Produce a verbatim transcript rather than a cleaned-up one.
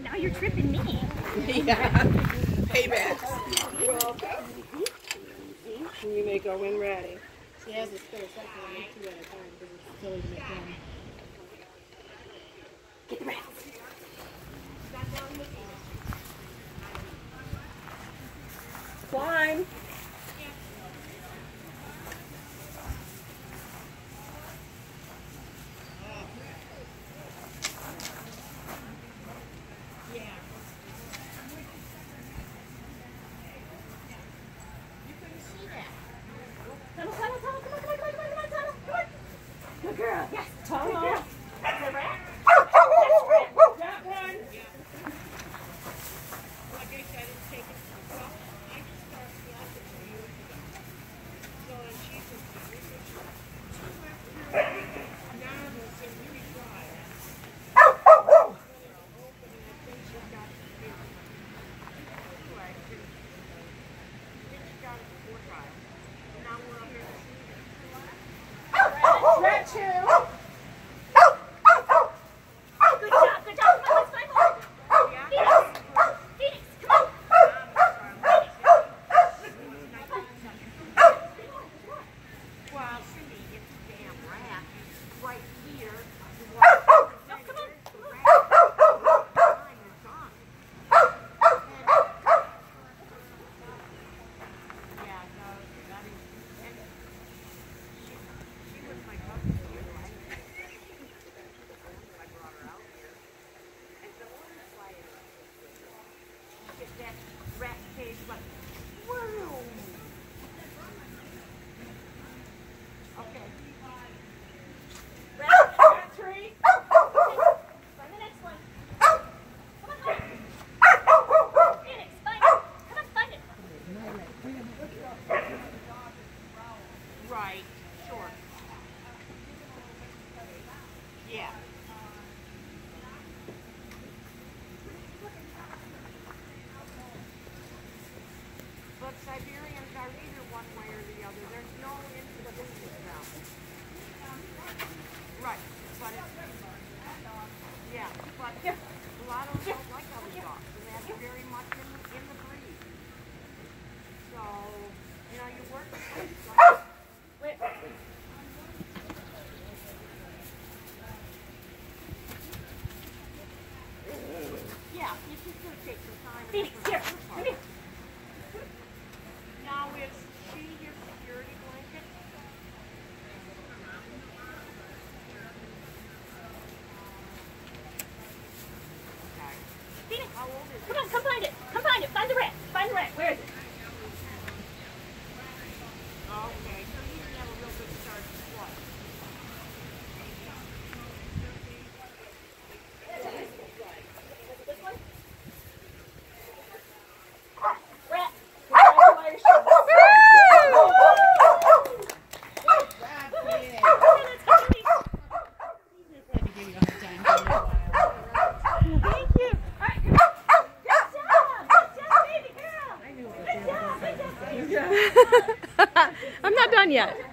Now you're tripping me. Yeah. Payback. You're welcome. And you make her win ready. She has a spare second and make two at a time because it's silly to make one. Get the rats. Climb. Tunnel, tunnel, tunnel, come on, come on, come on, come on, come on, tunnel, come on. Good girl, yes, Tunnel. good girl. That's a rat. That one. Like I said, it's taken, well, I just started watching for years ago. So, and she's a very good shot. She went through now it's a really dry. Open, and I think she got it here. Right. Then she got it before trial. And now we're up here to see her. Rat chew. Good job, good job, come on, let's climb over. Phoenix, Phoenix, come on. Well, Cindy, it's a damn rat right here. No, come on, come on. Yeah, no, that is, and she, she was my cousin here, right? I brought her out here. And so what is like, get that rat cage, like, whoa! Okay. Rat, rat tree. Find the next one. Come on, find it. Phoenix, find it. Come on, find it. Right, sure. Yeah. But Siberians are either one way or the other. There's no into the business now. Right, but it's, yeah, but a lot of them don't like other dogs, and that's very much in, in the breed. So, you know, you work with things like, Wait. yeah, it's just going to take some time. and Phoenix, effort here, on her come part. here. Now, is she your security blanket? Okay. Phoenix, How old is come it? on, come find it. Come find it. Find the rat. Find the rat. Where is it? Okay, so you didn't have a real good start to what? This one? Rat. Wire shoes. Thank you. All right, come on. Good job. Good job, baby girl. Good job. Good job. I'm not done yet.